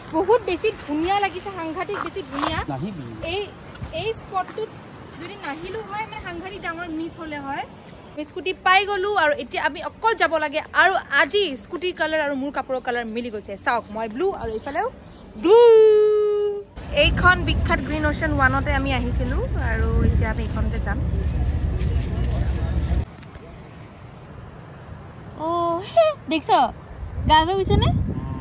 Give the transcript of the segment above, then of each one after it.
বহুত বেছি ধুনীয়া লাগিছে সাংঘাতিক বেছি ধুনীয়া এই স্পটটোত যদি নাহিলো হয় মানে সাংঘাতিক ডাঙৰ মিছ হলে হয় স্কুটি পাই গলো আৰু এতিয়া আমি অকল যাব লাগে আৰু আজি স্কুটি কালাৰ আৰু মোৰ কাপোৰৰ কালাৰ মিলি গৈছে চাওক মই ব্লু আৰু এইফালেও ব্লু এইখন বিখ্যাত গ্ৰীণ অcean 1তে আমি আহিছিলো আৰু এতিয়া আমি এইখনতে যাম ও দেখছ গাবে গৈছে নে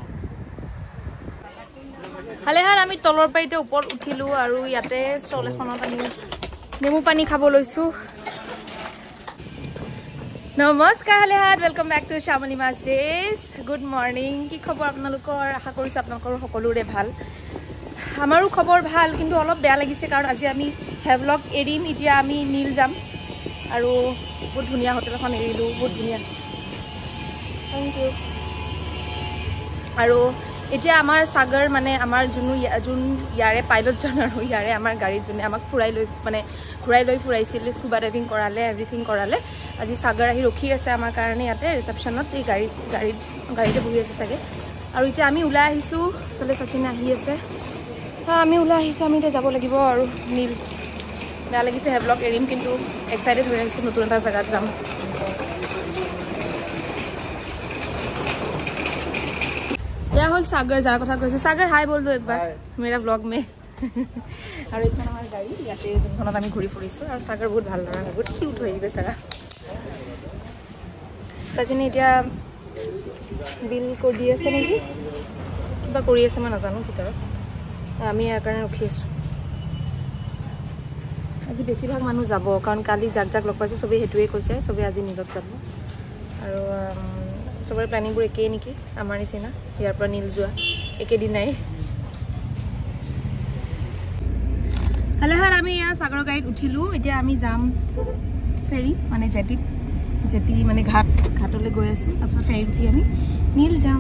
হালেহান আমি তলৰ পাইতে ওপৰত উঠিলো আৰু ইয়াতে ষ্টল এখনত আমি নেমু পানী খাব লৈছো নমস্কাৰ হালেহান ওয়েলকাম ব্যাক টু শ্যামলী মাছ ডেজ গুড মৰ্নিং কি খবৰ আপোনালোকৰ আশা কৰিছো আপোনালোকৰ সকলোৰে ভাল আমাৰো খবৰ ভাল কিন্তু অলপ বেয়া লাগিছে কাৰণ আজি আমি হেভলগ এৰিম এতিয়া আমি নীল যাম আৰু বহুত ধুনীয়া হোটেল এখন এৰিলো বহুত ধুনীয়া থ্যাংক ইউ আৰু এতিয়া আমাৰ সাগৰ মানে আমাৰ যোন ইয়াৰে পাইলট জন আৰু ইয়াৰে আমাৰ গাড়ীত যোনে আমাক ঘূৰাই লৈ ফুৰাইছিল স্কুবা ডাইভিং কৰালে এভৰিথিং কৰালে আজি সাগৰ আহি ৰখি আছে আমাৰ কাৰণে ইয়াতে ৰিসেপশনত এই গাড়ীতে বহি আছে চাগে আৰু এতিয়া আমি ওলাই আহিছো তলে সচিন আহি আছে আমি ওলাই আহিছো আমি এতিয়া যাব লাগিব আৰু নীল বেয়া লাগিছে হেভলগ এৰিম কিন্তু এক্সাইটেড হৈ আছো নতুন এটা জায়গাত যাম क्या होल सागर जार कथा কৈছো सागर हाय बोल दो एक बार मेरा व्लॉग में और এইখন আমাৰ গাড়ী ইয়াতে যোনখনত আমি ঘূৰি ফুৰিছো আৰু सागर বহুত ভাল লগা বহুত কিউট হৈ গৈছে সাগা সচিনে এতিয়া বিল কৰি দি আছে নেকি কিবা কৰি আছে মই নাজানো ভিতৰত আমি ইয়াৰ কাৰণে ৰখি আছো আজি বেছিভাগ মানুহ যাব কাৰণ কালি জাক লগ পাইছে সবে হেতুৱে কৈছে সবে আজি নীলত যাব আৰু সবৰে প্ল্যানিংবোৰ একেই নেকি আমাৰ নিচিনা ইয়াৰ পৰা নীল যোৱা একেদিন নাই হালেহান আমি ইয়া সাগৰ গাড়ীত উঠিলো এতিয়া আমি যাম ফেৰী মানে জেটি মানে ঘাটলৈ গৈ আছো তাৰপিছত ফেৰীত উঠি আমি নীল যাম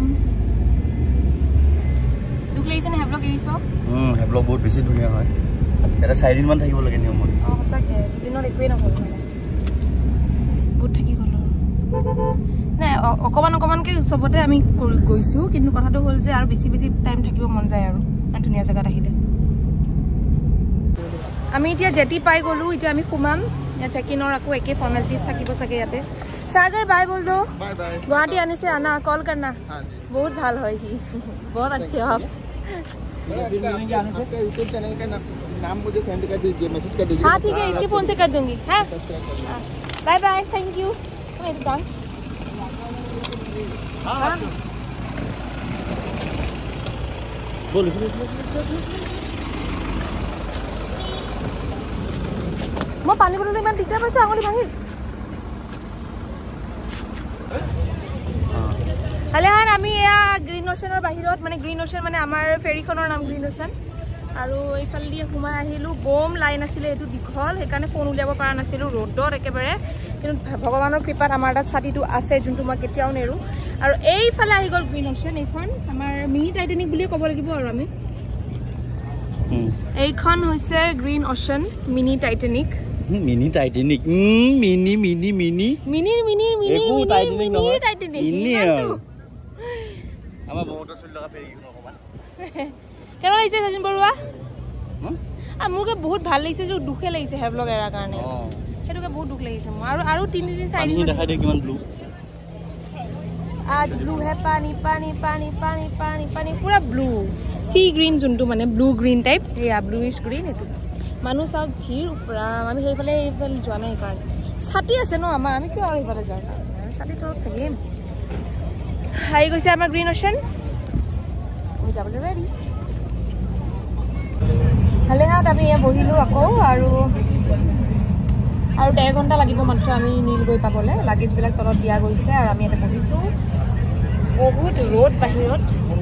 দুখ লাগিছে নে হেভলগ এৰিছ হেভলগ বহুত বেছি ধুনীয়া হয় এটা 4 দিন মান থাকিব লাগে নিয়মত সঁচাকে দিনত একোৱেই নহ'ল মানে বহুত থাকি গ'ল নাই অকমানকে সবতে আমি গৈছো কিন্তু কথাটো হ'ল যে আৰু বেছি টাইম থাকিব মন যায় আৰু ধুনীয়া জায়গাত আহিলে আমি এতিয়া জেটি পাই গলো এতিয়া আমি খুমাম या चेक इन और आपको एक फॉर्मेलिटीज থাকিব सके याते सागर बाय बोल दो बाय बाय गुवाहाटी आने से आना कॉल करना हां जी बहुत ভাল হয় ही बहुत अच्छे हो आप यूट्यूब चैनल का नाम मुझे सेंड कर दीजिए मैसेज कर दीजिए हां ठीक है इसके फोन से कर दूंगी हां bye bye thank you welcome हां बोल মই পানী বটলটো ইমান দিগদাৰ পাইছো আঙুলি ভাঙিল হালেহান আমি এয়া গ্ৰীণ অceanৰ বাহিৰত মানে গ্ৰীণ অcean মানে আমাৰ ফেৰীখনৰ নাম গ্ৰীণ অcean আৰু এইফালে দি সোমাই আহিলো বম লাইন আছিল এটো দীঘল সেইকাৰণে ফোন উলিয়াব পৰা নাছিলো ৰ'দত একেবাৰে কিন্তু ভগৱানৰ কৃপাত আমাৰ তাত ছাতিটো আছে যোনটো মই কেতিয়াও নেৰু আৰু এইফালে আহি গ'ল গ্ৰীণ অcean এইখন আমাৰ মিনি টাইটানিক বুলি ক'ব লাগিব আৰু আমি এইখন হৈছে green ocean mini Titanic mini Titanic mini Titanic इन्नी আমাৰ বহুত চল লগা ফেৰি অকমান কেনে লাগিছে সচিন বৰুৱা আমুকে বহুত ভাল লাগিছে যে দুখে লাগিছে হেভলগ এৰা কাৰণে হেতুকে বহুত দুখ লাগিছে মোৰ আৰু 3 দিন 4 দিন দেখা দে কিমান ব্লু आज ब्लू है पानी पानी पानी पानी पानी पानी पूरा ब्लू सी ग्रीन जोंटू माने ब्लू ग्रीन टाइप या ब्लूइश ग्रीन एतु মানুহ সব ভিৰ উফৰাম আমি সেইফালে যোৱা নাই কাৰণ ছাতি আছে ন আমাৰ আমি কিয় সেইফালে যাওঁ ছাতি তলত থাকিম হাই গৈছে আমাৰ গ্ৰীণ অcean আমি যাবলৈ ৰেডি হালেহাত আমি এয়া বহিলো আকৌ আৰু 1.5 ঘণ্টা লাগিব মাত্ৰ আমি নীল গৈ পাবলৈ লাগেজবিলাক তলত দিয়া গৈছে আৰু আমি এটা বহিছো বহুত ৰ'দ বাহিৰত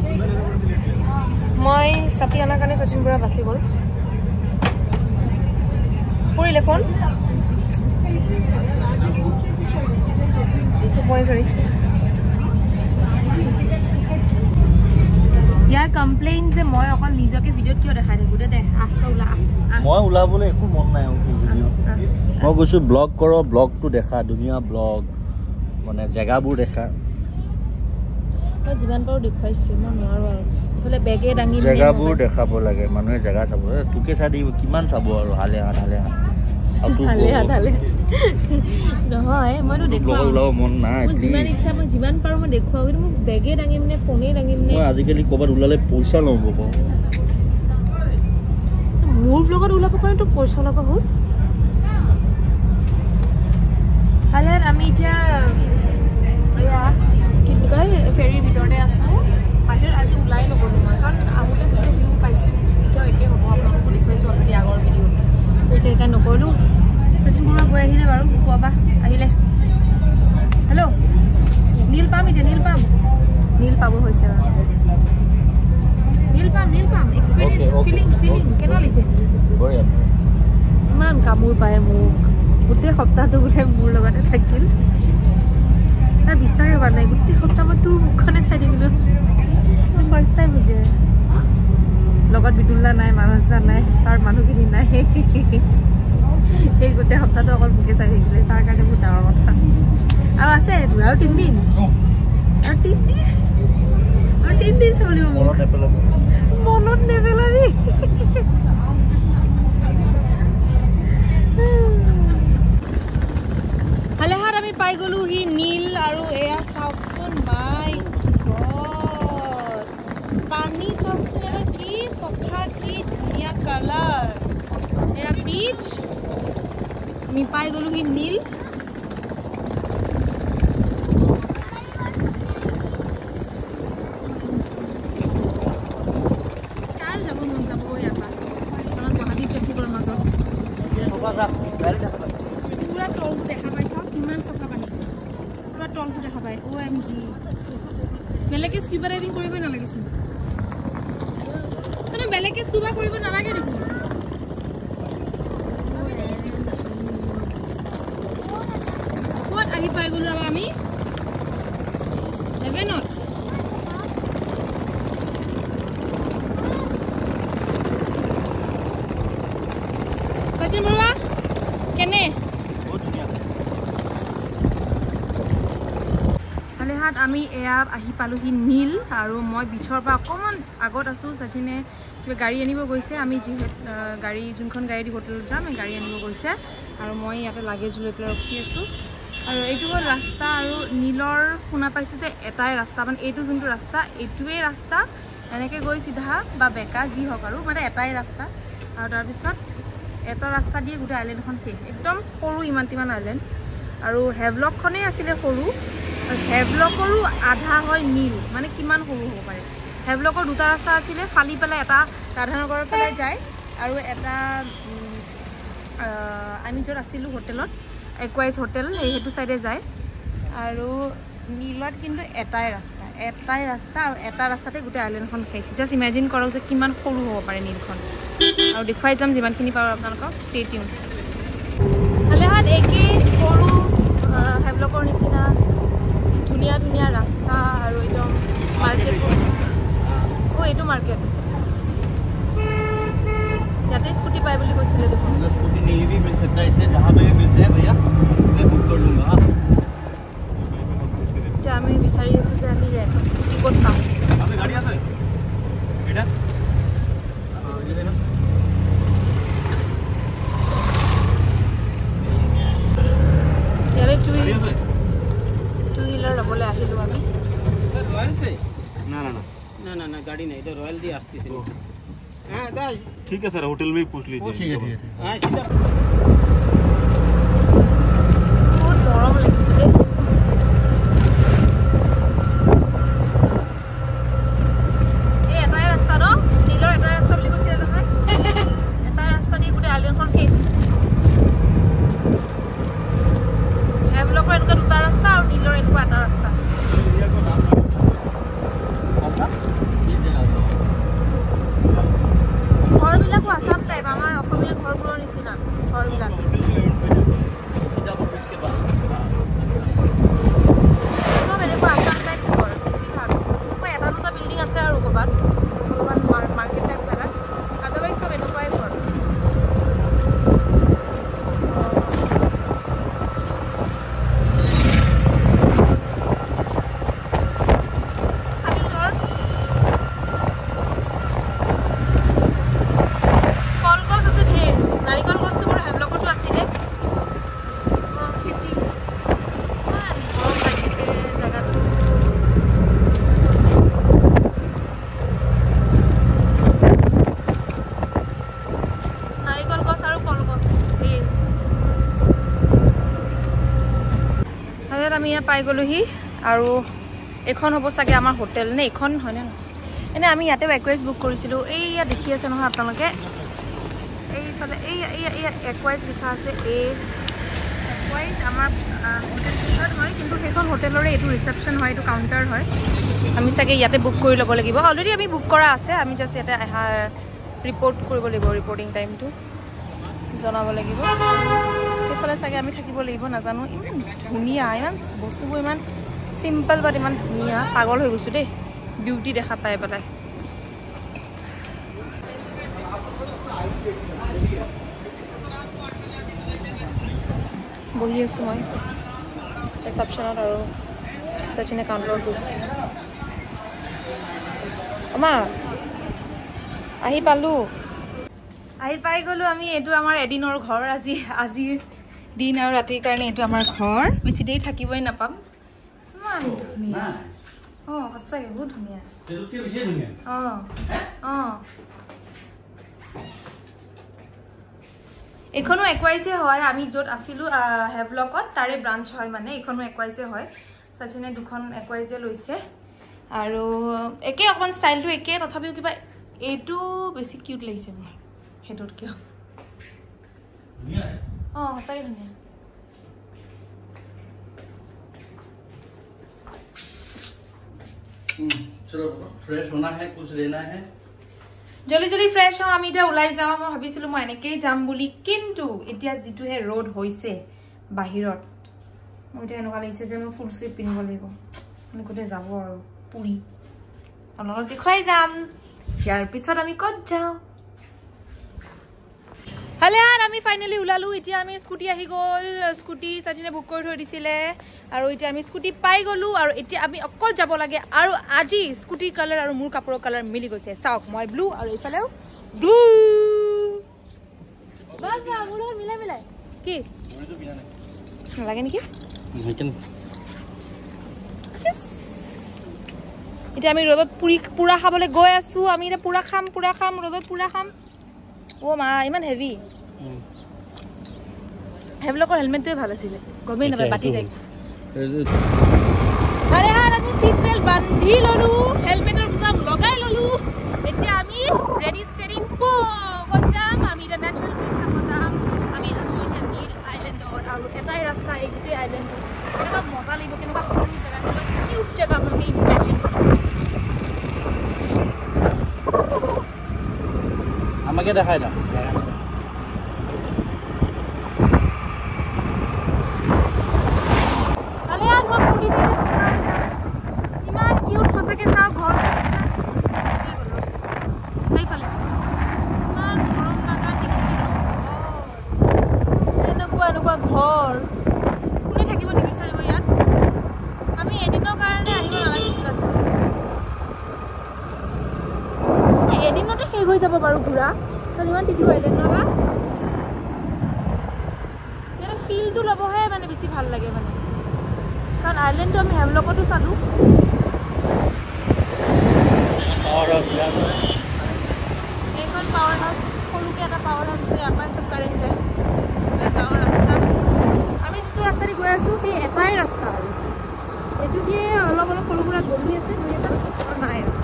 মই ছাতি অনাৰ কাৰণে সচিন বৰা বাচি গ'ল Puri phone. To point for this. यार complaints है मैं अपन लीजा के वीडियो क्यों दिखा रहे गुड़े दे आपका उला मैं उला बोले एक मन नहीं हूँ वीडियो मैं कुछ ब्लॉग करो ब्लॉग तो देखा दुनिया ब्लॉग मने जगह बुर देखा मैं जीवन पर दिखाई सी मैं नॉर्मल ইফালে বেগে দাঙি জেগাবোৰ দেখাব লাগে মানুহে জেগা চাব তোকে চাই দিব কিমান চাব আৰু হালে নহয় মইতো দেখুৱাও মন নাই যিমান ইচ্ছা মই যিমান পাৰোঁ মই দেখুৱাওঁ কিন্তু মোক বেগে দাঙি মানে ফোনে দাঙি মানে মই আজিকালি ক'ৰবাত ওলালে পইচা ল'ব মোৰ ব্লগত ওলাব কাৰণে তোক পইচা ল'ব হ'ল ভালে আমি এতিয়া এয়া কি বুলি কয় ফেৰীৰ ভিতৰতে আছোঁ বাহিৰত আজি ওলাই নগ'লোঁ মই কাৰণ আহোঁতে যিটো ভিউ পাইছোঁ এতিয়াও একেই হ'ব আপোনালোকো দেখুৱাইছোঁ অলৰেডি আগৰ ভিডিঅ'ত এতিয়া সেইকাৰণে নকৰিলোঁ শচীন বৰুৱা গৈ আহিলে বাৰু কোৱাবা আহিলে হেল্ল' নীল পাম এতিয়া নীল পাব হৈছে নীল পাম এক্সপিৰিয়েঞ্চ ফিলিং কেনেকুৱা লাগিছে ইমান কামোৰ পায় মোক গোটেই সপ্তাহটো বোলে মোৰ লগতে থাকিল তাৰ বিচাৰে হোৱা নাই গোটেই সপ্তাহ মই তোৰ মুখখনে চাই থাকিলোঁ ফাৰ্ষ্ট টাইম হৈছে লগত বিদুল্লা নাই মানসা নাই তাৰ মানুহখিনি নাই সেই গোটেই সপ্তাহটো অকল মোকে চাই থাকিলে তাৰ কাৰণে বহুত ডাঙৰ কথা আৰু আছে আৰু 3 দিন চাবলিব মনত নেপেলাবি হালেহাত আমি পাই গ'লোঁ সি নীল আৰু এয়া চাওকচোন মাই গড পানী চাওকচোন এবাৰ কি চফা কি ধুনীয়া কালাৰ এয়া বিচ আমি পাই গ'লোঁ সি নীল কাৰ যাব মন যাব ইয়াৰ পৰা আমাৰ গুৱাহাটী ট্ৰেফিকৰ মাজত পুৰা তলটো দেখা পাই চাওক কিমান চফা পানী পুৰা তলটো দেখা পায় OMG বেলেগে স্কুবা ডাইভিং কৰিব নালাগিছিল মানে বেলেগে স্কুবা কৰিব নালাগে দেখোন ক'ত আহি পাই গ'লো আৰু আমি হেভেনত শচীন বৰুৱা কেনে হালেহাত আমি এয়া আহি পালোহি নীল আৰু মই বিচৰ পৰা অকণমান আগত আছোঁ শচীনে কিবা গাড়ী আনিব গৈছে আমি যিহেতু গাড়ী যোনখন গাড়ী দি হোটেলত যাম এই গাড়ী আনিব গৈছে আৰু মই ইয়াতে লাগেজ লৈ পেলাই ৰখি আছোঁ আৰু এইটো হ'ল ৰাস্তা আৰু নীলৰ শুনা পাইছোঁ যে এটাই ৰাস্তা মানে এইটো যোনটো ৰাস্তা এইটোৱেই ৰাস্তা এনেকৈ গৈ চিধা বা বেকা যি হওক আৰু মানে এটাই ৰাস্তা আৰু তাৰপিছত এটা ৰাস্তা দিয়ে গোটেই আইলেণ্ডখন শেষ একদম সৰু ইমান আইলেণ্ড আৰু হেভলকখনেই আছিলে সৰু আৰু হেভলকৰো আধা হয় নীল মানে কিমান সৰু হ'ব পাৰে হেভলকৰ দুটা ৰাস্তা আছিলে ফালি পেলাই এটা ৰাধানগৰৰ ফালে যায় আৰু এটা আমি য'ত আছিলোঁ হোটেলত একোৱাইজ হোটেল সেইটো চাইডে যায় আৰু নীলত কিন্তু এটাই ৰাস্তা আৰু এটা ৰাস্তাতে গোটেই আইলেণ্ডখন শেষ জাষ্ট ইমেজিন কৰক যে কিমান সৰু হ'ব পাৰে নীলখন আৰু দেখুৱাই যাম যিমানখিনি পাৰোঁ আপোনালোকক ষ্টে টিউন হালেহাত একেই সৰু হেভলকৰ নিচিনা ধুনীয়া ৰাস্তা আৰু একদম মাৰ্কেটবোৰ এইটো মাৰ্কেট ইয়াতে স্কুটি পাই বুলি কৈছিলে দেখোন स्कूटी नहीं भी मिल सकता है इसलिए जहाँ पे भी मिलते हैं भैया मैं बुक कर लूँगा এতিয়া আমি বিচাৰি আছোঁ যে আমি স্কুটি ক'ত পাম आपने गाड़ी आता है बेटा ये देना ইয়াৰে টু হুইলাৰ ল'বলৈ আহিলোঁ আমি सर रॉयल से ना गाड़ी नहीं इधर रॉयल दी आस्ती से हाँ दास ठीक है सर होटल में ही पूछ लीजिए ठीक है हाँ सीधा বহুত গৰম লাগিছে দেই এই এটাই ৰাস্তা ন নীলৰ এটাই ৰাস্তা বুলি কৈছিলে নহয় এটাই ৰাস্তা দি গোটেই আইলেণ্ডখন শেষ হেভলকৰ এনেকুৱা দুটা ৰাস্তা আৰু নীলৰ এনেকুৱা এটা ৰাস্তা ঘৰবিলাকো আছাম টাইপ আমাৰ অসমীয়া ঘৰবোৰৰ নিচিনা ঘৰবিলাক পাই গ'লোহি আৰু এখন হ'ব চাগে আমাৰ হোটেল নে এখন হয়নে নহয় এনে আমি ইয়াতে একুৱাইজ বুক কৰিছিলোঁ এইয়া দেখি আছে নহয় আপোনালোকে এইফালে এই একুৱাইজ লিখা আছে একুৱাইজ আমাৰ হোটেল হয় কিন্তু সেইখন হোটেলৰে এইটো ৰিচেপশ্যন হয় এইটো কাউণ্টাৰ হয় আমি চাগে ইয়াতে বুক কৰি ল'ব লাগিব অলৰেডি আমি বুক কৰা আছে আমি জাষ্ট ইয়াতে ৰিপৰ্ট কৰিব লাগিব ৰিপৰ্টিং টাইমটো জনাব লাগিব সেইফালে চাগে আমি থাকিব লাগিব নাজানো ইমান ধুনীয়া ইমান বস্তুবোৰ ইমান চিম্পল বাট ইমান ধুনীয়া পাগল হৈ গৈছোঁ দেই বিউটি দেখা পাই পেলাই বহি আছোঁ মই ৰিচেপশ্যনত আৰু সচিনে কাউণ্টাৰত গৈছে আমা আহি পাই গ'লোঁ আমি এইটো আমাৰ এদিনৰ ঘৰ আজিৰ দিন আৰু ৰাতিৰ কাৰণে এইটো আমাৰ ঘৰ বেছি দেৰি থাকিবই নাপাম ইমান ধুনীয়া সঁচাকৈ বহুত ধুনীয়া এইখনো একুৱাইজে হয় আমি য'ত আছিলোঁ হেভলকত তাৰে ব্ৰাঞ্চ হয় মানে এইখনো একুৱাইজে হয় সচিনে দুখন একুৱাইজে লৈছে আৰু একে অকণমান ষ্টাইলটো একে তথাপিও কিবা এইটো বেছি কিউট লাগিছে মোৰ সেইটোত কিয় সঁচাকৈ ধুনীয়া चलो फ्रेश होना है कुछ लेना है जल्दी फ्रेश हो আমি এটা ওলাই যাও মই ভাবিছিলো মই এনেকেই যাম বুলি কিন্তু এতিয়া যেটো হে রোড হইছে বাহিৰত মই এটা এনেকুৱা লাগিছে যে মই ফুল স্লিপ পিনিব লাগিব আমি কোতে যাব আৰু পুৰি অলপ দেখাই যাম ইয়াৰ পিছত আমি কত যাও হালে আর আমি ফাইনালি উলালু এতিয়া আমি স্কুটি আহি গল স্কুটি সচিনে বুক কৰি থৈ দিছিলে আৰু এতিয়া আমি স্কুটি পাই গলো আৰু এতিয়া আমি অকল যাব লাগে আৰু আজি স্কুটি কালাৰ আৰু মোৰ কাপোৰৰ কালাৰ মিলি গৈছে চাওক মই ব্লু আৰু ইফালেও ব্লু বাবা মোৰ মিলাই কি মইতো বিনা নাই লাগে নেকি এতিয়া আমি ৰদত পুৰা খাবলৈ গৈ আছো আমি এটা পুৰা খাম ৰদত পুৰা খাম ও মা ইমান হেভি হেভলকৰ হেলমেটটোৱে ভাল আছিল গমেই নাপায় বাটি যায় আরে হার আমি সিট বেল্ট বান্ধি ললো হেলমেটৰ বুটাম লগাই ললো এতিয়া আমি ৰেডি ষ্টেডি ক'ত যাম আমি এটা নেচাৰেল প্লেচ চাব যাম আমি আছো এতিয়া নীল আইলেণ্ডত আৰু এটাই ৰাস্তা এই গোটেই আইলেণ্ডত কেনেকুৱা মজা লাগিব কেনেকুৱা সৰু জেগা কেনেকুৱা কিউট জেগা আপোনালোকে ইমেজিন আমাকে দেখাই দাও ইমান কিউট সঁচাকে চাও ঘৰ সেইফালে ইমান মৰম লগা এনেকুৱা ঘৰ কোনে থাকিব নিবিচাৰিব ইয়াত আমি এদিনৰ কাৰণে আহিব নালাগিছিল আচলতে এদিনতে শেষ হৈ যাব বাৰু ঘূৰা খালি ইমান টিকিব আইলেণ্ড ন বা ইয়াৰ ফিলটো ল'বহে মানে বেছি ভাল লাগে মানে কাৰণ আইলেণ্ডটো আমি হেভলকতো চালোঁ এইখন পাৱাৰ হাউচ সৰুকৈ এটা পাৱাৰ হাউচ আছে ইয়াৰ পৰাই চব কাৰেণ্ট যায় গাঁৱৰ ৰাস্তা আমি যিটো ৰাস্তাদি গৈ আছোঁ সেই এটাই ৰাস্তা আৰু এইটো দিয়ে অলপ সৰু সুৰা গলি আছে দুই এটা নাই আৰু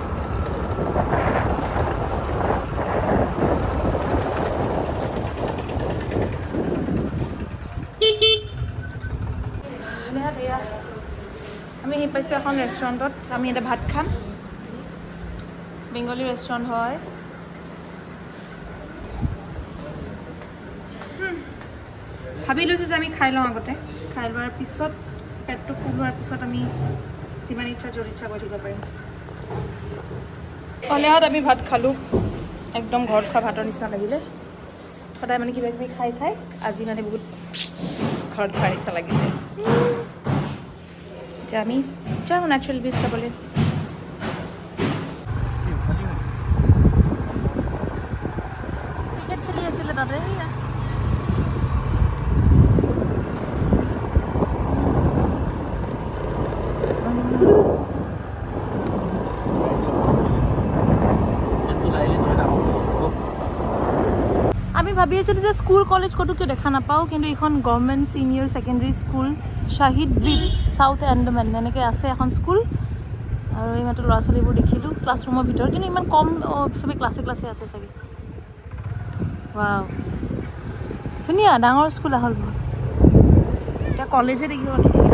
আমি আহি পাইছোঁ এখন ৰেষ্টুৰেণ্টত আমি এটা ভাত খাম বেংগলী ৰেষ্টুৰেণ্ট হয় ভাবি লৈছোঁ যে আমি খাই লওঁ আগতে খাই লোৱাৰ পিছত পেটটো ফুল হোৱাৰ পিছত আমি যিমান ইচ্ছা য'ত ইচ্ছা কৰি থাকিব পাৰিম অলেহাত আমি ভাত খালোঁ একদম ঘৰত খোৱা ভাতৰ নিচিনা লাগিলে সদায় মানে কিবা কিবি খাই আজি মানে বহুত ঘৰত খোৱাৰ নিচিনা লাগিছে এতিয়া আমি যাওঁ নেচাৰেল বিচ চাবলৈ ক্ৰিকেট খেলি আছিলে তাতে আমি ভাবি আছিলোঁ যে স্কুল কলেজ ক'তো কিয় দেখা নাপাওঁ কিন্তু এইখন গভৰ্ণমেণ্ট ছিনিয়ৰ ছেকেণ্ডেৰী স্কুল শ্বহীদ দ্বীপ সাউথ এণ্ডামান এনেকৈ আছে এখন স্কুল আৰু এই মাত্ৰ ল'ৰা ছোৱালীবোৰ দেখিলোঁ ক্লাছৰুমৰ ভিতৰত কিন্তু ইমান কম চবেই ক্লাছে আছে চাগে ৱাও ধুনীয়া ডাঙৰ স্কুল আহল বহুত এতিয়া কলেজে দেখিব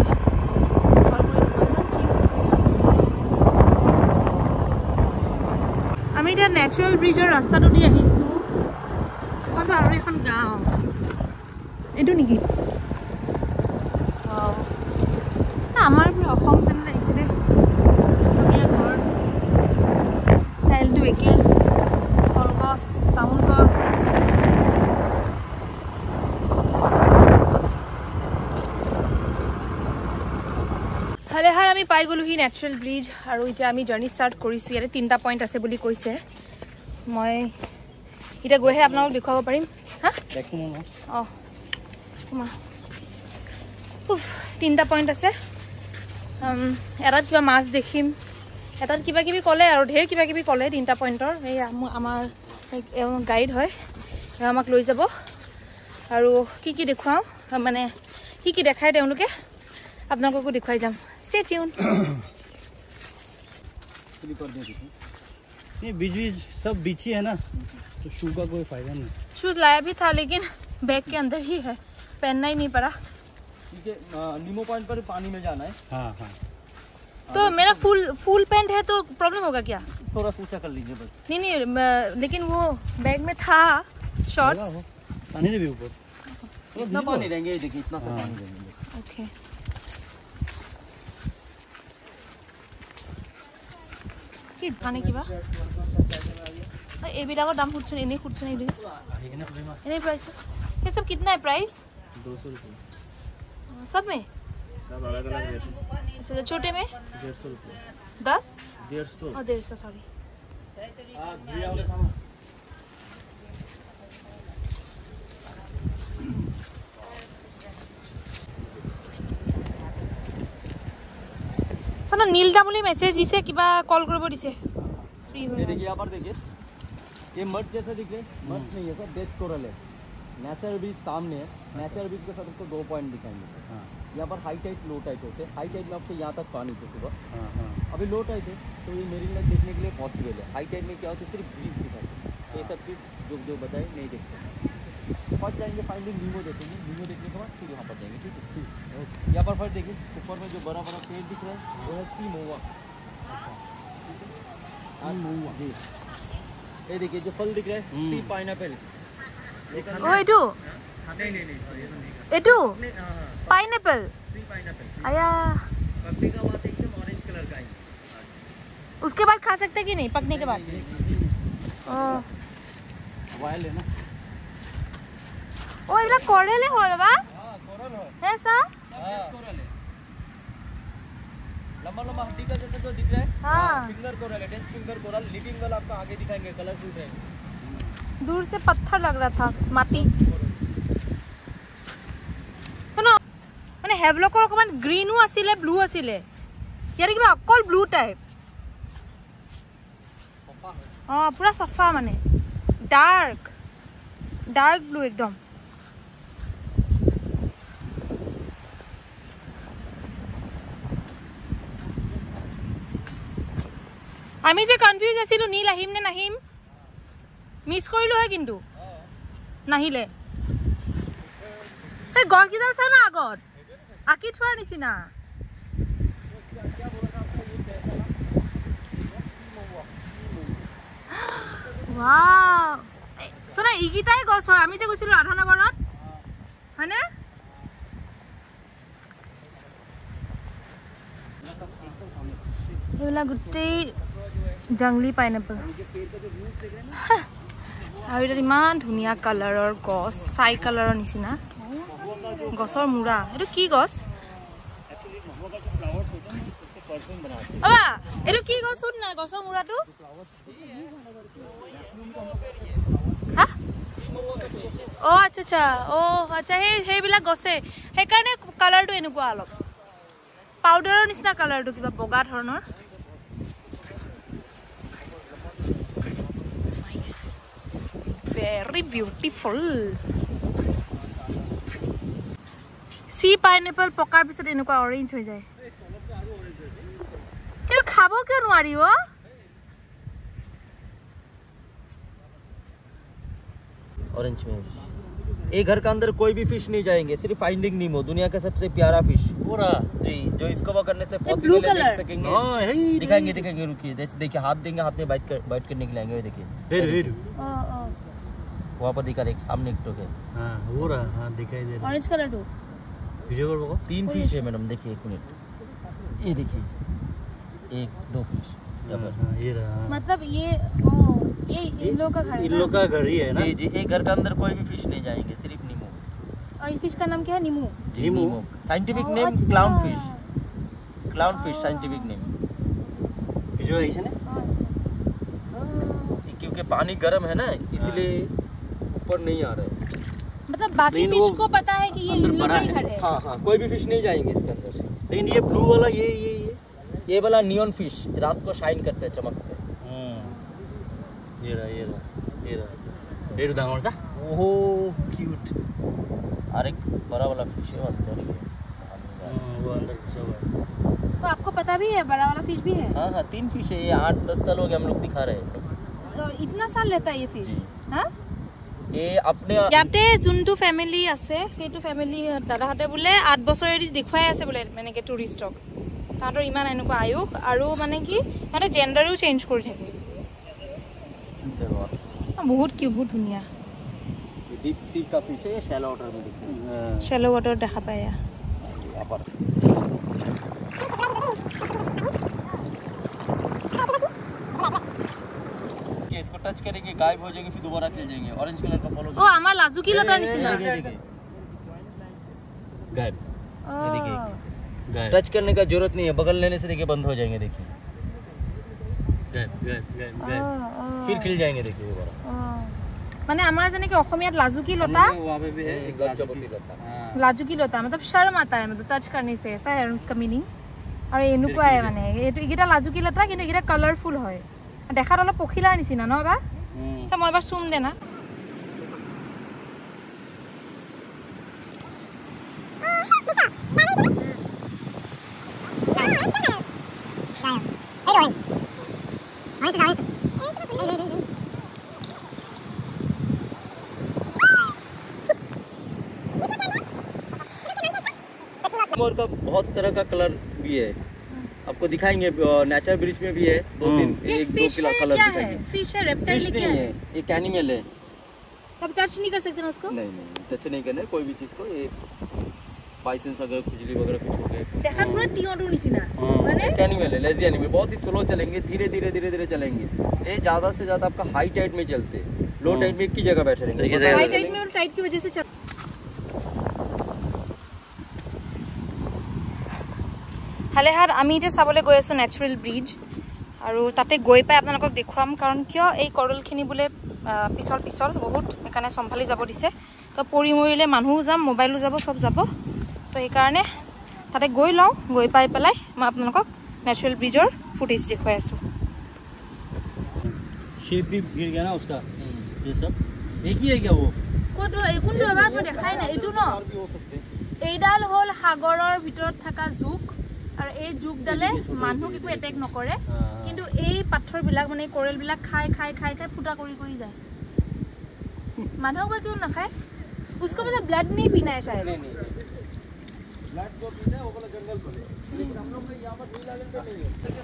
আমি এতিয়া নেচাৰেল ব্ৰিজৰ ৰাস্তাটো দি আহিছোঁ এখন আৰু এখন গাঁও এইটো নেকি আমাৰ অসম যেন লাগিছে দেই ঘৰ ষ্টাইলটো একে কলগছ তামোল গছ হালেহাৰ আমি পাই গ'লোহি নেচাৰেল ব্ৰিজ আৰু এতিয়া আমি জাৰ্ণি ষ্টাৰ্ট কৰিছোঁ ইয়াতে 3টা পইণ্ট আছে বুলি কৈছে মই এতিয়া গৈহে আপোনালোক দেখুৱাব পাৰিম হা অঁ 3টা পইণ্ট আছে এটাত কিবা মাছ দেখিম এটাত কিবা কিবি ক'লে আৰু ঢেৰ কিবা কিবি ক'লে 3টা পইণ্টৰ এই আমাৰ গাইড হয় আমাক লৈ যাব আৰু কি দেখুৱাওঁ মানে কি দেখায় তেওঁলোকে আপোনালোককো দেখুৱাই যাম स्टे ट्यून ये बीच सब बीची है ना तो शू का कोई फायदा नहीं शूज लाया भी था लेकिन बैग के अंदर ही है पहनना ही नहीं पड़ा नीमो पॉइंट पर पानी में जाना है हाँ तो मेरा फुल पैंट है तो प्रॉब्लम होगा क्या थोड़ा ऊंचा कर लीजिए बस नहीं लेकिन वो बैग में था शॉर्ट्स पानी दे भी ऊपर इतना पानी देंगे देखिए इतना सा पानी देंगे ओके কি মানে কিবা এইবিলাকৰ দাম খুঁজছো এনেই খুঁজছো নেই এনেই प्राइस ये सब कितना है प्राइस 200 रुपये सब में सब अलग अलग रेट अच्छा छोटे में 150 रुपये 10 150 और 150 सॉरी सना नीलदा बोली मैसेज दिसे किबा कॉल करबो दिसे फ्री हो ये देखिए यहाँ पर देखिए ये मड जैसा दिख रहा है मड नहीं है सर डेथ कोरल है नेचुरल बीच सामने है नेचुरल बीच के साथ आपको 2 पॉइंट दिखाएंगे यहाँ पर हाई टाइट लो टाइट होते हैं हाई टाइट में आपको यहाँ तक पानी थे सुबह अभी लो टाइट है तो ये मेरीन लाइट देखने के लिए पॉसिबल है हाई टाइट में क्या होता है सिर्फ ब्रीज दिखाई तो ये सब चीज़ जो बताए नहीं देख सकते फर्स्ट जाएंगे फाइनली नीमो देखेंगे नीमो देखने के बाद फिर यहाँ पर जाएंगे ठीक है यहाँ पर फर्स्ट देखिए ऊपर में जो बड़ा पेड़ दिख रहा है वो है सी मोवा जी ये देखिए जो फल दिख रहा है सी पाइनएप्पल ओ एटू नहीं एटू पाइनएप्पल सी पाइनएप्पल आया पकने का बाद एकदम ऑरेंज कलर का है उसके बाद खा सकते कि नहीं पकने के बाद वायल है ना ओ इला कोरले होलवा हां कोरल है सा कोरल है लंबा हड्डी का जैसा जो दिख रहा है हां फिंगर कोरल है 10 फिंगर कोरल लिविंग वाला आपको आगे दिखाएंगे कलरफुल है दूर से पत्थर लग रहा था माटी सुनो माने हेवलकर অকমান গ্ৰীনো আছিল ব্লু আছিল ইয়াৰ কিবা অকল ব্লু টাইপ পুরা সফা মানে ডার্ক ব্লু একদম আমি যে কনফিউজ আছিলো নীল আহিম নে নাহিম মিস কৰিলো হয় কিন্তু নাহিলে এই গছ কিডাল চাও না আগত আকি থোৱাৰ নিচিনা ওয়াও সোনা ইগিতাই গছ হয় আমি যে গৈছিলো ৰাধানগৰত হয়নে এগুলা গোটেই জংলী পাইনাপল আৰু এটা ইমান ধুনীয়া কালাৰৰ গছ চাই কালাৰৰ নিচিনা গছৰ মুৰা এইটো কি গছ বাবা এইটো কি গছ শুন না গছৰ মুৰাটো হা ও আচ্ছা সেইবিলাক গছে সেইকাৰণে কালাৰটো এনেকুৱা অলপ পাউডাৰৰ নিচিনা কালাৰটো কিবা বগা ধৰণৰ very beautiful sea pineapple পকাৰ পিছত এনেকুৱা অৰেঞ্জ হৈ যায় खाबो क्यों नुवारी हो? ऑरेंज में ये घर का अंदर कोई भी फिश नहीं जाएंगे, सिर्फ फाइंडिंग नीमो, दुनिया का सबसे प्यारा फिश पूरा जी, जो इसको वो करने से पॉसिबल है, देख सकेंगे। दिखाएंगे रुकिए, देखिए हाथ देंगे, हाथ में बाइट कर निकलेंगे। देखिए वहाँ पर दिखा एक सामने एक टोक है। हाँ वो रहा, हाँ दिखाई दे रहा। ऑरेंज कलर टू वीडियो कर बको। 3 फिश है मैडम, देखिए 1 मिनट, ये देखिए 1 2 फिश यहाँ पर। ये रहा, मतलब ये इन लोग का घर है। इन लोग का घर ही है ना जी। एक घर के अंदर कोई भी फिश नहीं जाएंगे, सिर्फ नीमो। और इस फिश का नाम क्या है? नीमू। जी Nemo, scientific name clownfish, scientific name. जो ऐसे ना, क्योंकि पानी गर्म है ना, इसलिए ऊपर नहीं आ रहा है। मतलब बाकी फिश को पता है कि ये इन लोग का ही घर है। हाँ, कोई भी फिश नहीं जाएंगे इसके अंदर। लेकिन ये ब्लू वाला ये वाला नियॉन फिश रात को शाइन करते हैं, चमकते हैं। ये रहा डांगोर सा। ओहो क्यूट। और एक बड़ा वाला फिश है अंदर ही है, वो अंदर घुसा हुआ है। तो आपको पता भी है बड़ा वाला फिश भी है? हाँ 3 फिश है। ये 8-10 साल हो गए हम लोग दिखा रहे हैं। इतना साल लेता है ये फिश? हाँ, ये अपने ইয়াতে যোনটো ফ্যামিলি আছে সেইটো ফ্যামিলি দাদাহঁতে বোলে 8 বছৰেদি দেখুৱাই আছে বোলে মানে কি টুৰিষ্টক। তাহাঁতৰ ইমান এনেকুৱা আয়ুস, আৰু মানে কি সিহঁতে জেণ্ডাৰো চেঞ্জ কৰি থাকে। বহুত কিউ, বহুত ধুনীয়া। डीप सी का फिश है, शैलो वाटर में दिखते हैं। শ্যালো ৱাটাৰ দেখা পায়। यहाँ पर इसको टच करेंगे, गायब हो जाएंगे, फिर दोबारा चल जाएंगे। ऑरेंज कलर का फॉलो। ओ আমাৰ লাজুকি লতাৰ নিচিনা। गायब। देखिए टच करने का जरूरत नहीं है, बगल लेने से देखिए बंद हो जाएंगे। देखिए गायब। फिर खिल जाएंगे, देखिए दोबारा। মানে আমাৰ যেনেকৈ অসমীয়াত লাজুকি লতা, वहाँ पे भी है गलचपति लता। लाजुकी लता मतलब शर्म आता है, मतलब टच करने से, ऐसा है उसका मीनिंग। और এনেকুৱা है মানে এইটা লাজুকি লতা, কিন্তু এইটা কালাৰফুল হয়, দেখাত অলপ পখিলাৰ নিচিনা ন বা? আচ্ছা মই এবাৰ চুম দে না। मोर का बहुत तरह का कलर भी है, आपको दिखाएंगे। नेचर ब्रिज में भी है 2-3 1-2 कलर दिखाएंगे। फिश है, रेप्टाइल फिश नहीं है, ये कैनिमल है। तब टच नहीं कर सकते ना उसको? नहीं टच नहीं करना कोई भी चीज को। ये बाइसेंस अगर खुजली वगैरह कुछ हो गए, देखा पूरा टियोडू निसिना माने कैनिमल है, लेजी एनिमल। बहुत ही स्लो चलेंगे, धीरे चलेंगे। ये ज्यादा से ज्यादा आपका हाई टाइड में चलते, लो टाइड में एक ही जगह बैठे रहेंगे। हाई टाइड में और टाइड की वजह से चल। হালেহাট আমি এতিয়া চাবলৈ গৈ আছোঁ নেচাৰেল ব্ৰিজ, আৰু তাতে গৈ পাই আপোনালোকক দেখুৱাম। কাৰণ কিয় এই কৰলখিনি বোলে পিছল বহুত, সেইকাৰণে চম্ভালি যাব দিছে। তো পৰি মৰিলে মানুহো যাম, মোবাইলো যাব, চব যাব। তো সেইকাৰণে তাতে গৈ লওঁ, গৈ পাই পেলাই মই আপোনালোকক নেচাৰেল ব্ৰিজৰ ফুটেজ দেখুৱাই আছোঁ। शेप भी गिर गया ना उसका, ये सब एक ही है क्या वो? কোনটো এবাৰ মই দেখাই নাই। এইটো ন এইডাল হ'ল সাগৰৰ ভিতৰত থকা জোক, আৰু এই জোকডালে মানুহক একো এটেক নকৰে, কিন্তু এই পাথৰবিলাক মানে কোৰেলবিলাক খাই ফুটা কৰি যায়। মানুহক বা কিয় নাখায়? उसको मतलब ब्लड नहीं पीना है शायद। ब्लड जो पीना है वो वाला जंगल पर है, हम लोग यहां पर नीला जंगल नहीं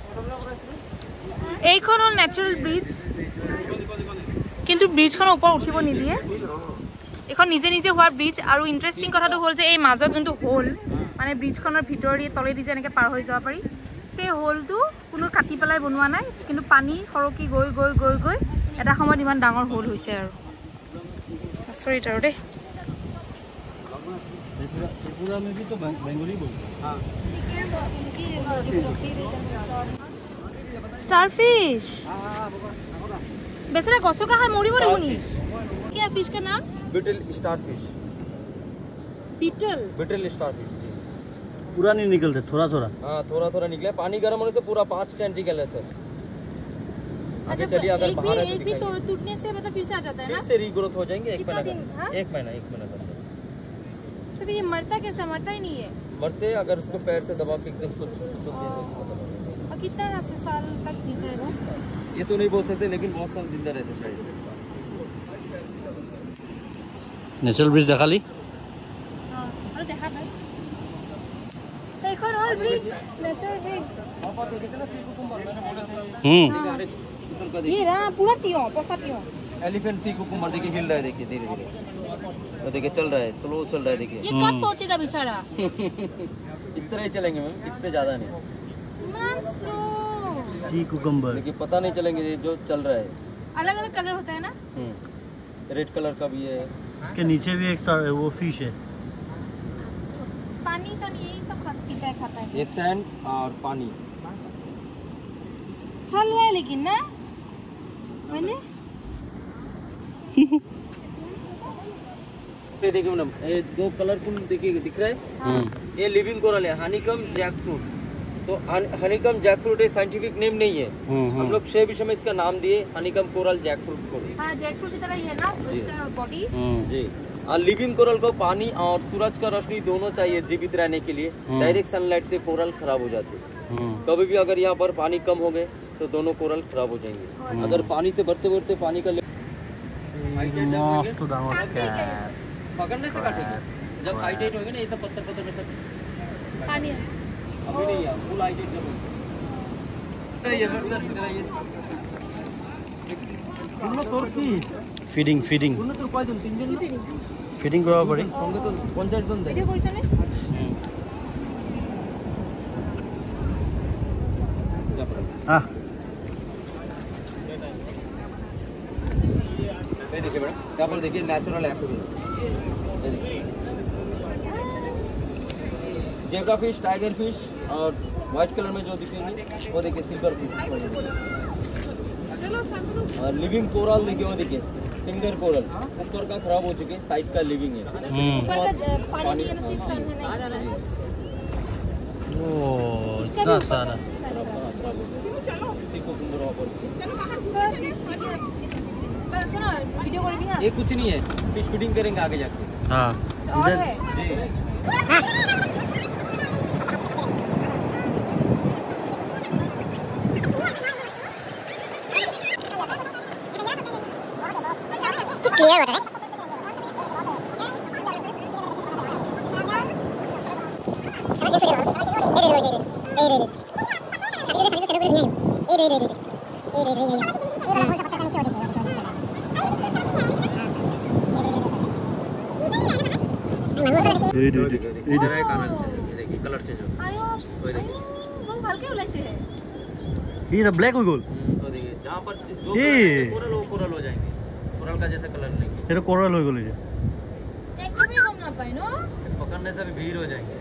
है। এইখন হ'ল নেচাৰেল ব্ৰিজ, কিন্তু ব্ৰিজখনৰ ওপৰত উঠিব নিদিয়ে। এখন নিজে হোৱাৰ ব্ৰিজ। আৰু ইণ্টাৰেষ্টিং কথাটো হ'ল যে এই মাজত যোনটো হোল, মানে ব্ৰিজখনৰ ভিতৰেদি তলেদি যে এনেকৈ পাৰ হৈ যাব পাৰি, সেই হোলটো কোনো কাটি পেলাই বনোৱা নাই, কিন্তু পানী সৰকি গৈ এটা সময়ত ইমান ডাঙৰ হোল হৈছে। আৰু আচৰিত আৰু দেই। त्रिपुरा में भी तो बेंगोली बोलते हैं। हाँ। स्टारफिश बेचारा गसों का है, मोड़ी नहीं। क्या फिश का नाम? Brittle starfish. Brittle starfish. पूरा नहीं निकलते, थोड़ा हाँ थोड़ा निकले। पानी गर्म होने से पूरा 5 टेंटिकल है सर। आगे चलिए, अगर बाहर है एक भी टूटने से मतलब फिर से आ जाता है ना? फिर से रीग्रोथ हो जाएंगे। एक महीना तो ये मरता कैसा? मरता ही नहीं है। मरते अगर उसको पैर से दबा के एकदम कुछ। कितना साल तक जीता है वो? ये तो नहीं बोल सकते, लेकिन बहुत साल जिंदा रहते शायद। नेचुरल ब्रिज देखा ली? हाँ, और देखा भाई। एक और ब्रिज, नेचुरल ब्रिज। ये रहा पूरा तियो, पसा तियो। एलिफेंट सी कुकुम्बर देखिए हिल रहा है, देखिए धीरे धीरे, तो देखिए चल रहा है, स्लो चल रहा है, देखिए। ये कब पहुंचेगा बेचारा? इस तरह ही चलेंगे मैम, इससे ज्यादा नहीं। Sea cucumber. लेकिन पता नहीं चलेंगे जो चल रहा है। अलग अलग कलर होता है ना? रेड कलर का भी है। उसके नीचे भी एक वो फिश है। पानी सन यही सब खाता है। ये सैंड और पानी चल रहा है लेकिन ना मैंने देखिए मैडम, ये दो कलरफुल देखिए दिख रहा है। ये लिविंग कोरल है, हनीकम जैकफ्रूट। तो हनीकम जैकफ्रूट साइंटिफिक नेम नहीं है, हम लोग 6 विषय में इसका नाम दिए हनीकम कोरल जैकफ्रूट को। हाँ, जैकफ्रूट की तरह ही है ना इसका बॉडी जी। और लिविंग कोरल को पानी और सूरज का रोशनी दोनों चाहिए जीवित रहने के लिए। डायरेक्ट सनलाइट से कोरल खराब हो जाते हैं। कभी भी अगर यहाँ पर पानी कम हो गए तो दोनों कोरल खराब हो जाएंगे। अगर पानी से बढ़ते बढ़ते पानी का पकड़ने से काटेंगे, जब हाई टाइट होंगे ना ये सब पत्थर पत्थर में सब पानी है। अभी नहीं है, फुल हाई टाइट जब फीडिंग फीडिंग फीडिंग करवा पड़े। पंचायत बंद है। ভিডিও কৰিছ নে? हाँ देखिए मैडम, यहाँ पर देखिए natural aquarium, zebra fish, tiger fish और व्हाइट कलर में जो दिखेंगे वो देखिए सिल्वर फिश। और लिविंग कोरल देखिए, वो देखिए फिंगर कोरल ऊपर का खराब हो चुके, साइड का लिविंग है। पानी की नसीब सन है ना। ओ इतना सारा। इसी को कुंदर वहाँ पर सुनो वीडियो कर भी हां। ये कुछ नहीं है, फिश फीडिंग करेंगे आगे जाके। हाँ और है जी। क्लियर हो रहा है। इधर है कलर चेंज, देखिए कलर चेंज हो आयो वो हल्के उलाइसे है। ये ब्लैक हो गोल। तो देखिए जहाँ पर जो कोरल वो कोरल हो जाएंगे, कोरल का जैसा कलर नहीं। तेरे कोरल हो गोल जे एक भी कम ना पाए नो, पकड़ने से भी भीड़ हो जाएंगे।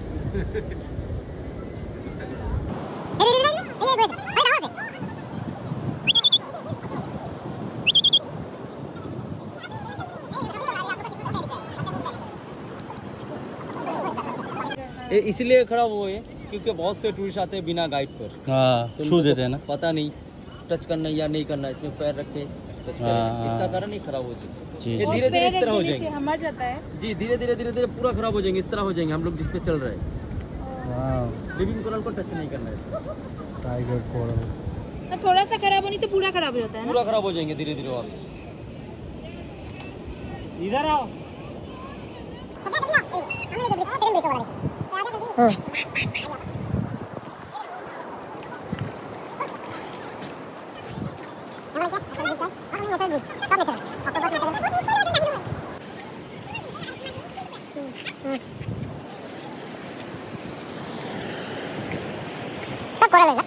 ये इसलिए खड़ा हुए हैं क्योंकि बहुत से टूरिस्ट आते हैं बिना गाइड पर। हाँ छू देते हैं ना, पता नहीं टच करना या नहीं करना, इसमें पैर रख के टच करें, इसका कारण ही खराब हो जाए। ये धीरे धीरे इस तरह हो जाएंगे, मर जाता है जी, धीरे धीरे धीरे धीरे पूरा खराब हो जाएंगे, इस तरह हो जाएंगे हम लोग जिस पे चल रहे हैं। लिविंग कोरल को टच नहीं करना है, टाइगर कोरल थोड़ा सा खराब होने से पूरा खराब हो जाता है, पूरा खराब हो जाएंगे धीरे धीरे। और इधर आओ। सब कोरल है।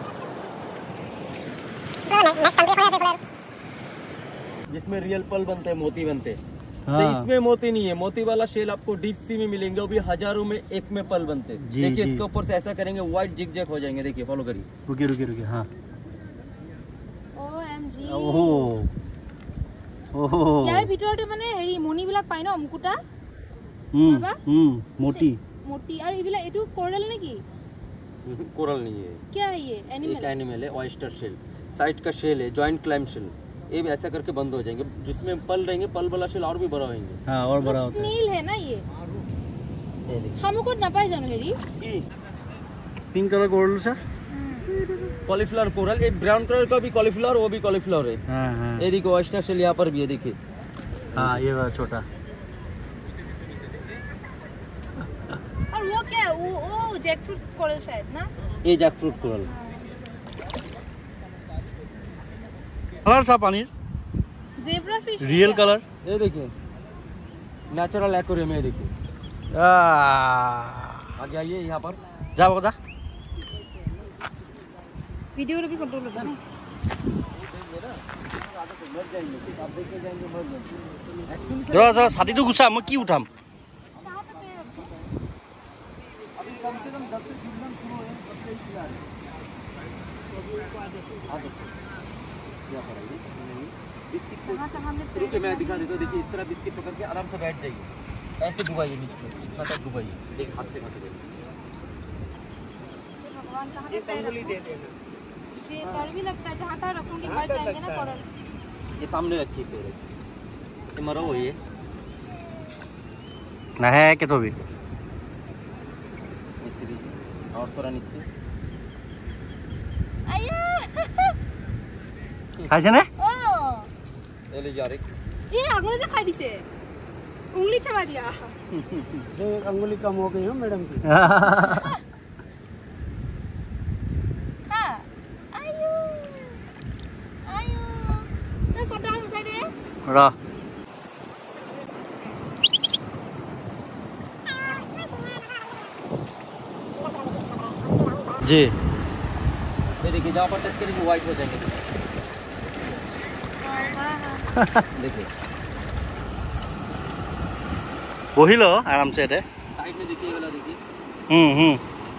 जिसमें रियल पल बनते हैं, मोती बनते हैं। हाँ। तो इसमें मोती नहीं है, मोती वाला शेल आपको डीप सी में मिलेंगे, वो भी हजारों में एक में पल बनते हैं। देखिए इसके ऊपर से ऐसा करेंगे, व्हाइट जिग हो जाएंगे, देखिए फॉलो करिए। रुकिए रुकिए रुकिए। हाँ OMG ओहो ओहो यार ভিতৰতে মানে হেৰি মনি বিলাক পাই ন মুকুটা मोटी मोटी और इबिला एटू कोरल नेकी कोरल नहीं है, क्या है ये एक एनिमल है, ऑयस्टर शेल, साइड का शेल है, जॉइंट क्लैम शेल। ये भी ऐसा करके बंद हो जाएंगे, जिसमें पल रहेंगे, पल वाला शेल और भी बड़ा होंगे। हाँ और बड़ा होता है। स्नेल है ना ये हमको ना पाए जानो हेरी pink colour coral sir cauliflower coral, ये ब्राउन कलर का भी कॉलीफ्लावर, वो भी कॉलीफ्लावर है। हाँ ये देखो ऑयस्टर शेल यहाँ पर भी है, देखिए। हाँ ये वाला छोटा। और वो क्या है? वो जैकफ्रूट कोरल शायद ना? ये जैकफ्रूट कोरल। कलर सा पानी, ज़ेब्रा फिश रियल कलर। ये देखिए नेचुरल एक्वेरियम है, देखिए। आगे आइए यहाँ पर, जा बता। वीडियो भी कंट्रोल होता है ना। जरा जरा छाती तो गुस्सा, मैं की उठाम। रुकिए मैं दिखा देता हूँ, देखिए इस तरह बिस्किट पकड़ के आराम से बैठ जाइए, ऐसे डुबाइए नीचे, इतना तक डुबाइए, देख हाथ से खाते भगवान कहाँ पे पैर रखूं? ये डर भी लगता है, जहाँ तक रखूंगी मर जाएंगे ना कोरल। ये सामने रखिए पैर, ये मरो हो ये ना है के तो भी नीचे दीजिए और थोड़ा नीचे। आया खाइছে নে? ओ ये ले जा रही, ये अंगुली से खा दी से, उंगली चबा दिया। एक अंगुली कम हो गई हो मैडम की। हाँ आयु आयु तो फोटो हम उठा दे। रा जी। ये देखिए जहाँ पर टच करेंगे व्हाइट हो जाएंगे, देखिए বহি লো आराम से दे। साइड में देखिए, वाला देखिए। ये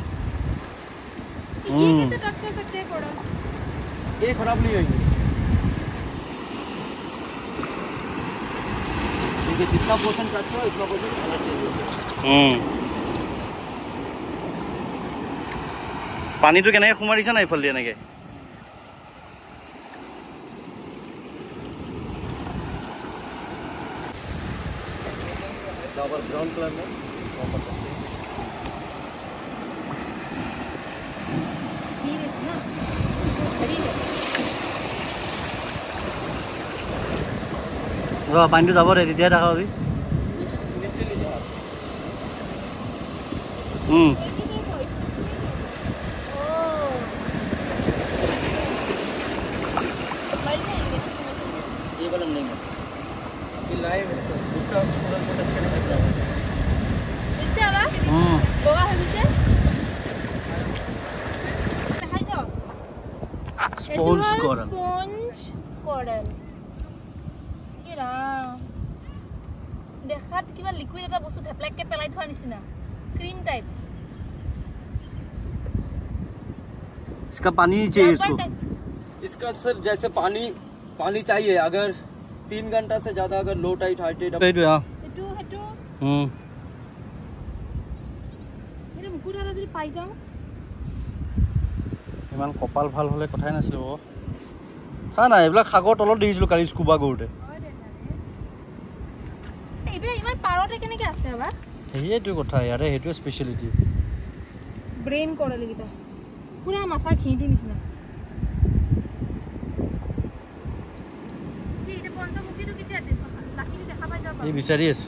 कैसे टच कर सकते हैं कोरल? ये खराब नहीं होंगे, देखिए जितना पोर्शन टच हो इतना पोर्शन कलर चेंज होगा। পানীটো কেনেকৈ সোমাই দিছে না এইফালে এনেকৈ? ब्राउन कलर में পানীটো যাব দে, তেতিয়াই দেখা পাবি। नीचे ले जाओ। ये वाला नहीं है, ये लाइव है, दूसरा पूरा टच करने का है। দিছে আবার বগা হৈ গৈছে। দেখাই যাও স্পঞ্জ কোরাল। Sponge coral. কি রাম, দেখাত কিবা লিকুইড এটা বস্তু থেপলাককে পেলাই থোৱা নিচিনা, ক্ৰীম টাইপ। इसका पानी नहीं चाहिए इसको। इसका सर जैसे पानी पानी चाहिए, अगर 3 घंटा से ज्यादा अगर लो टाइट हाई टाइट এইটো আ হেতু হেতু এটা মুকুট এটা যদি পাই যাও। ইমান কপাল ভাল হলে কথাই নাছিল। চা না এইবিলাক সাগৰ তলত দেখিছিলো কালি স্কুবা কৰোঁতে। এইবিলাক ইমান পাৰতে কেনেকৈ আছে আবা? সেইটোৱে কথা, ইয়াৰে সেইটোৱে স্পেচিয়েলিটি। ব্ৰেইন কোৰাল এইকেইটা পুৰা মাথাৰ ঘিঁটো নিচিনা। এইটা পঞ্চমুখীটো কেতিয়া লাকিটো দেখা পাই যাবা? এই বিচাৰি আছে,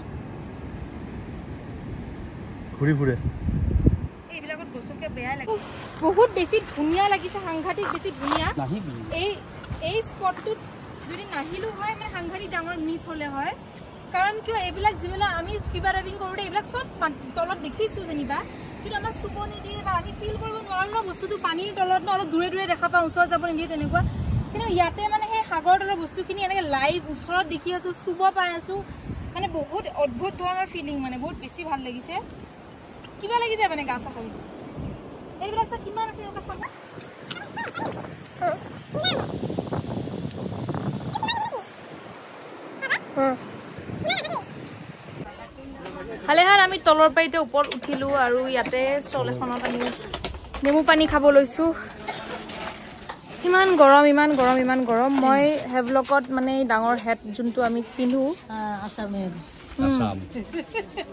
ঘূৰি ফুৰে। এইবিলাকত গছকে বেয়া লাগে, বহুত বেছি ধুনীয়া লাগিছে, সাংঘাতিক বেছি ধুনীয়া। এই স্পটটোত যদি নাহিলো হয় মানে সাংঘাতিক ডাঙৰ মিছ হ'লে হয়। কাৰণ কিয় এইবিলাক যিবিলাক আমি স্কিবা ডাইভিং কৰোঁতে এইবিলাক চব তলত দেখিছোঁ যেনিবা, কিন্তু আমাক চুব নিদিয়ে বা আমি ফিল কৰিব নোৱাৰোঁ ন বস্তুটো। পানীৰ তলত ন অলপ দূৰে দূৰে দেখা পাওঁ, ওচৰত যাব নিদিয়ে তেনেকুৱা। কিন্তু ইয়াতে মানে সেই সাগৰ তলৰ বস্তুখিনি এনেকৈ লাইভ ওচৰত দেখি আছোঁ, চুব পাই আছোঁ, মানে বহুত অদ্ভুত ধৰণৰ ফিলিং, মানে বহুত বেছি ভাল লাগিছে। কিবা লাগি যায় মানে গা চা খালি। এইবিলাক চা কিমান আছে এনেকুৱা খাব। ভালেহান আমি তলৰ পৰা এতিয়া ওপৰত উঠিলোঁ আৰু ইয়াতে ষ্টল এখনত আমি নেমু পানী খাব লৈছোঁ। ইমান গৰম ইমান গৰম ইমান গৰম। মই হেভলকত মানে ডাঙৰ হেট যোনটো আমি পিন্ধো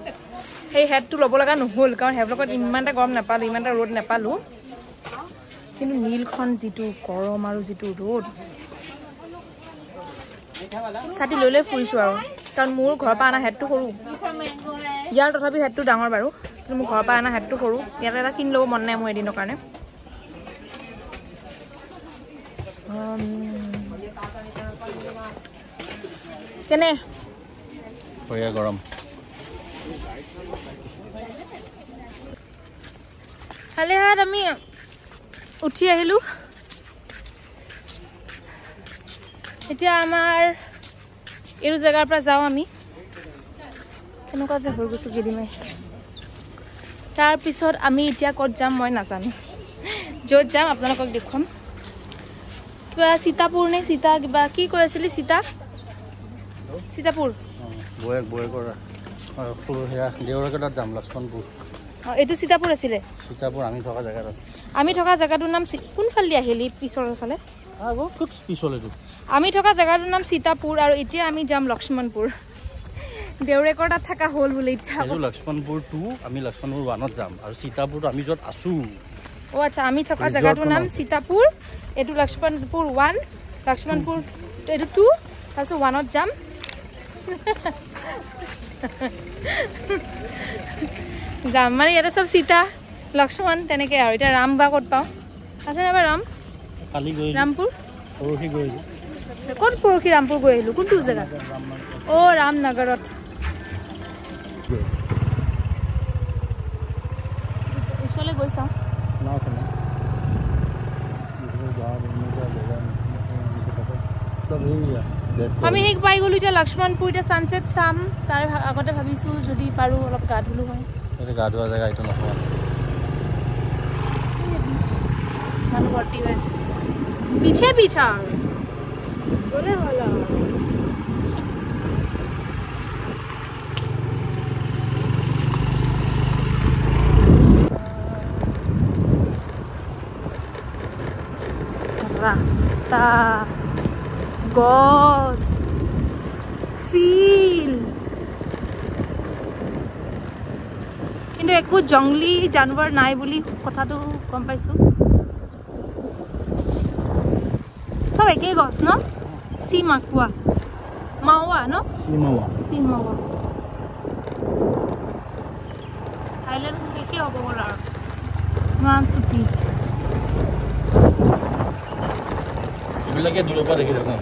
সেই হেটটো ল'ব লগা নহ'ল, কাৰণ হেভলকত ইমান এটা গৰম নাপালোঁ, ইমান এটা ৰ'দ নাপালোঁ। কিন্তু নীলখন যিটো গৰম আৰু যিটো ৰ'দ ছাতি লৈ লৈ ফুৰিছোঁ আৰু কাৰণ মোৰ ঘৰৰ পৰা অনা হেডটো সৰু ইয়াৰ তথাপি হেডটো ডাঙৰ বাৰু কিন্তু মোৰ ঘৰৰ পৰা অনা হেডটো সৰু ইয়াতে এটা কিনি ল'ব মন নাই মোৰ এদিনৰ কাৰণে কেনে বঢ়িয়া গৰম হালেহাত আমি উঠি আহিলোঁ এতিয়া আমাৰ এইটো জেগাৰ পৰা যাওঁ আমি কেনেকুৱা যে হৈ গৈছোঁ কেইদিনমান তাৰপিছত আমি এতিয়া ক'ত যাম মই নাজানো য'ত যাম আপোনালোকক দেখুৱাম কিবা সীতাপুৰ নে সীতা কিবা কি কৈ আছিলি সীতাপুৰ বয়েকৰ সৰু সেয়া দেউৰাকেইটাত যাম লক্ষ্মণপুৰ এইটো সীতাপুৰ আছিলে সীতাপুৰ আমি থকা জেগাত আছে আমি থকা জেগাটোৰ নাম কোনফালে আহিলি পিছৰ ফালে খুব পিছলে আমি থকা জেগাটোৰ নাম সীতাপুৰ আৰু এতিয়া আমি যাম লক্ষ্মণপুৰ দেউৰেকৰ তাত থকা হ'ল বোলে এতিয়া লক্ষ্মণপুৰ 2 আমি লক্ষ্মণপুৰ 1ত যাম আৰু সীতাপুৰ আমি য'ত আছো আচ্ছা আমি থকা জেগাটোৰ নাম সীতাপুৰ এইটো লক্ষ্মণপুৰ 1 লক্ষ্মণপুৰ এইটো 2 তাৰপিছত 1ত যাম যাম মানে ইয়াতে চব সীতা লক্ষ্মণ তেনেকৈ আৰু এতিয়া ৰাম বা ক'ত পাওঁ আছে নাই বাৰু ৰাম কালি গৈ ৰামপুৰ পৰহি গৈছোঁ ক'ত পৰহি ৰামপুৰ গৈ আহিলোঁ কোনটো জেগা ৰামনগৰত ওচৰলৈ গৈ চাওঁ আমি সেই পাই গ'লোঁ এতিয়া লক্ষ্মণপুৰ এতিয়া ছানছেট চাম তাৰ আগতে ভাবিছোঁ যদি পাৰোঁ অলপ গা ধুলোঁ হয় গা ধোৱা জেগা এইটো নহয় মানুহ ভৰ্তি হৈ আছে পিছে পিছা ৰাস্তা গছ ফিল কিন্তু একো জংলী জানোৱাৰ নাই বুলি কথাটো গম পাইছোঁ চব একেই গছ ন চি মাকুৱা মাৱা ন চি মাৱা থাইলেণ্ড শেষেই হ'ব গ'ল আৰু ইমান ছুটি এইবিলাকে দূৰৰ পৰা দেখি থাকোঁ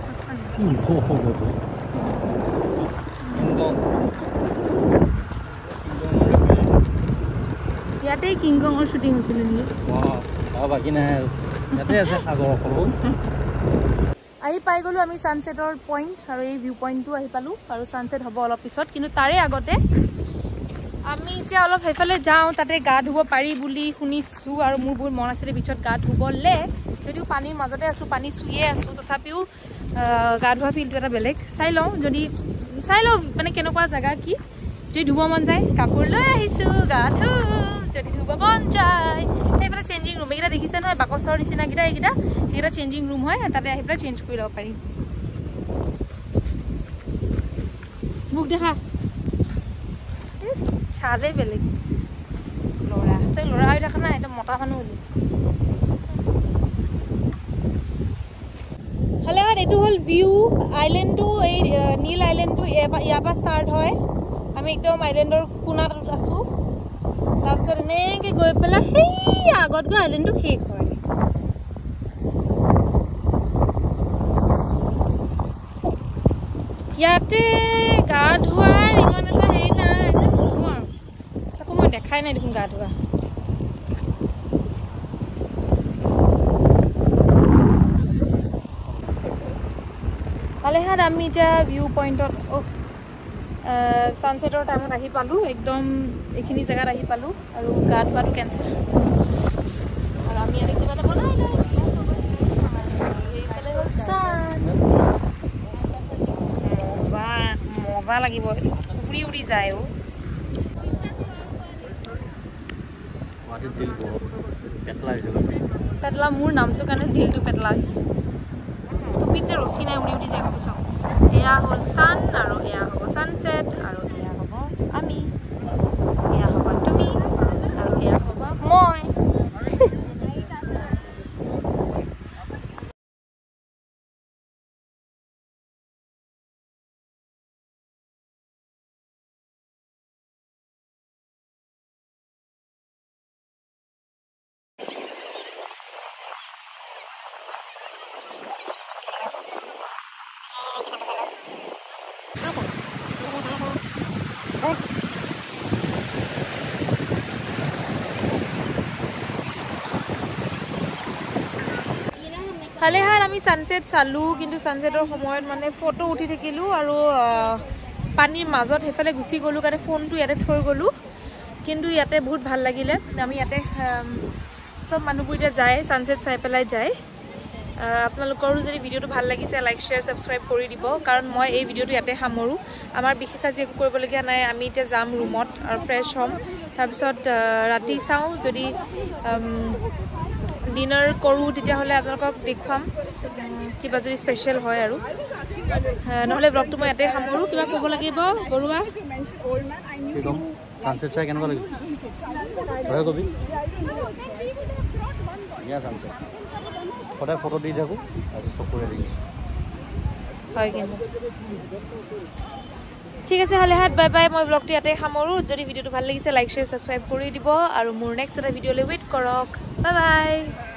ইয়াতেই কিংকঙৰ শ্বুটিং হৈছিলে নেকি বাকী নাই আৰু ইয়াতে আছে সাগৰ সৰু আহি পাই গ'লোঁ আমি ছানছেটৰ পইণ্ট আৰু এই ভিউ পইণ্টটো আহি পালোঁ আৰু ছানছেট হ'ব অলপ পিছত কিন্তু তাৰে আগতে আমি এতিয়া অলপ সেইফালে যাওঁ তাতে গা ধুব পাৰি বুলি শুনিছোঁ আৰু মোৰ বহুত মন আছিলে বিচত গা ধুবলৈ যদিও পানীৰ মাজতে আছোঁ পানী চুইয়ে আছোঁ তথাপিও গা ধোৱা ফিলটো এটা বেলেগ চাই লওঁ মানে কেনেকুৱা জেগা কি যদি ধুব মন যায় কাপোৰ লৈ আহিছোঁ গা ধুওঁ যদি ধুব মন যায় সেইফালে চেঞ্জিং ৰুম এইকেইটা দেখিছে নহয় বাকচৰ নিচিনাকেইটা সেইকেইটা চেঞ্জিং ৰুম হয় তাতে আহি পেলাই চেঞ্জ কৰি ল'ব পাৰি মোক দেখা চালে বেলেগ ল'ৰা তই ল'ৰা হৈ দেখা নাই এটা মতা মানুহ বুলি হ'লে এইটো হ'ল ভিউ আইলেণ্ডটো এই নীল আইলেণ্ডটো ইয়াৰ পৰা ষ্টাৰ্ট হয় আমি একদম আইলেণ্ডৰ কোণাত আছোঁ তাৰপিছত এনেকৈ গৈ পেলাই সেই আগত গৈ আইলেণ্ডটো শেষ হয় ইয়াতে গা ধোৱাৰ ইমান এটা হেৰি নাই নুধো আৰু তাকো মই দেখাই নাই দেখোন গা ধোৱা পালেহাত আমি এতিয়া ভিউ পইণ্টত ছানছেটৰ টাইমত আহি পালোঁ একদম এইখিনি জেগাত আহি পালোঁ আৰু গা ধোৱাটো কেঞ্চেল আৰু আমি ইয়াতে কিবা এটা বনাই লৈছোঁ এইফালে হ'ল ছান মজা লাগিব উৰি উৰি যায় পেটলা মোৰ নামটোৰ কাৰণে দিলটো পেটলা হৈছে টুপিত যে ৰছী নাই উৰি উৰি যায় গম পাইছোঁ এয়া হ'ল ছান আৰু এয়া হ'ব ছানছেট আৰু এয়া হ'ব আমি এয়া হ'ব তুমি আৰু এয়া হ'ব মই হালেহাল আমি সানসেট চালো কিন্তু সানসেটৰ সময়ত মানে ফটো উঠি থাকিলো আৰু পানীৰ মাজত হেফালে গুচি গলো কাৰণে ফোনটো ইয়াতে থৈ গলো কিন্তু ইয়াতে বহুত ভাল লাগিলে আমি ইয়াতে সব মানুহবোৰ এতিয়া যায় সানসেট চাই পেলাই যায় আপোনালোকৰো যদি ভিডিওটো ভাল লাগিছে লাইক শেয়াৰ সাবস্ক্ৰাইব কৰি দিব কাৰণ মই এই ভিডিওটো ইয়াতে সামৰো আমাৰ বিশেষ আজি একো কৰিবলগীয়া নাই আমি এতিয়া যাম ৰুমত আৰু ফ্ৰেছ হ'ম তাৰপিছত ৰাতি চাওঁ যদি ডিনাৰ কৰো তেতিয়া হলে আপোনালোকক দেখুৱাম কিবা যদি স্পেশাল হয় আৰু নহলে ব্লগটো মই ইয়াতে সামৰো কিবা ক'ব লাগিব বৰুৱা কি কম সানসেট চাই কেনেকুৱা লাগিব হয় কবি ইয়া সানসেট সদায় ফটো দি থাকো আজি চকুৰে দেখিছো হয় কিন্তু ঠিক আছে হালেহাত বাই বাই মই ব্লগটো ইয়াতে সামৰো যদি ভিডিওটো ভাল লাগিছে লাইক শেয়াৰ সাবস্ক্ৰাইব কৰি দিব আৰু মোৰ নেক্সট এটা ভিডিঅ'লৈ ৱেইট কৰক বাই বাই